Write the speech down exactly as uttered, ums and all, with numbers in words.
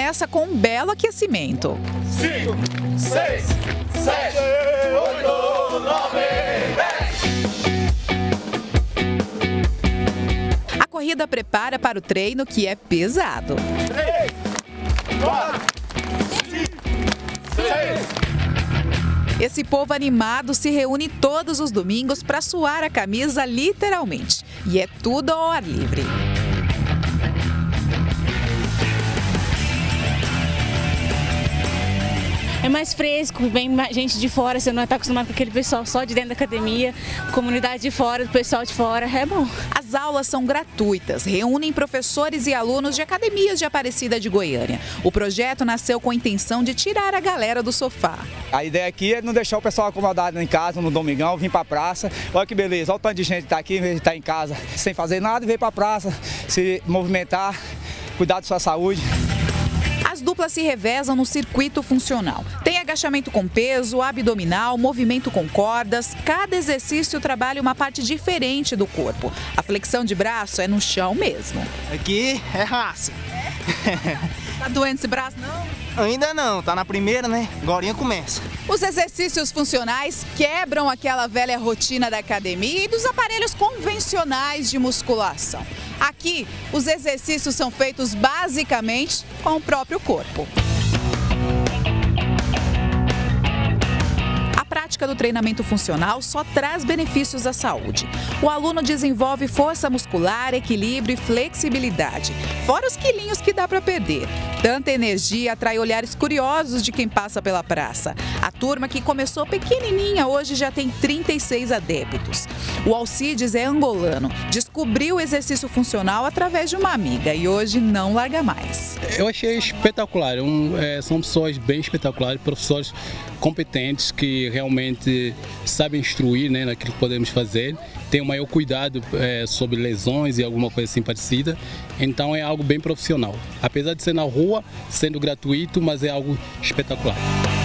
começa com um belo aquecimento. cinco, seis, sete, oito, nove, A corrida prepara para o treino, que é pesado. três, quatro, cinco, seis. Esse povo animado se reúne todos os domingos para suar a camisa literalmente. E é tudo ao ar livre. É mais fresco, vem gente de fora, você não está acostumado com aquele pessoal só de dentro da academia, comunidade de fora, do pessoal de fora, é bom. As aulas são gratuitas, reúnem professores e alunos de academias de Aparecida de Goiânia. O projeto nasceu com a intenção de tirar a galera do sofá. A ideia aqui é não deixar o pessoal acomodado em casa no domingão, vir para a praça. Olha que beleza, olha o tanto de gente que está aqui, em vez de estar em casa sem fazer nada, vir para a praça, se movimentar, cuidar da sua saúde. As duplas se revezam no circuito funcional. Tem agachamento com peso, abdominal, movimento com cordas. Cada exercício trabalha uma parte diferente do corpo. A flexão de braço é no chão mesmo. Aqui é raça. Tá doendo esse braço, não? Ainda não, tá na primeira, né? Agora começa. Os exercícios funcionais quebram aquela velha rotina da academia e dos aparelhos convencionais de musculação. Aqui, os exercícios são feitos basicamente com o próprio corpo. A prática do treinamento funcional só traz benefícios à saúde. O aluno desenvolve força muscular, equilíbrio e flexibilidade, fora os quilinhos que dá para perder. Tanta energia atrai olhares curiosos de quem passa pela praça. A turma, que começou pequenininha, hoje já tem trinta e seis adeptos. O Alcides é angolano, descobriu o exercício funcional através de uma amiga e hoje não larga mais. Eu achei espetacular, um, é, são pessoas bem espetaculares, professores competentes que realmente sabem instruir, né, naquilo que podemos fazer, tem o maior cuidado é, sobre lesões e alguma coisa assim parecida, então é algo bem profissional. Apesar de ser na rua, sendo gratuito, mas é algo espetacular.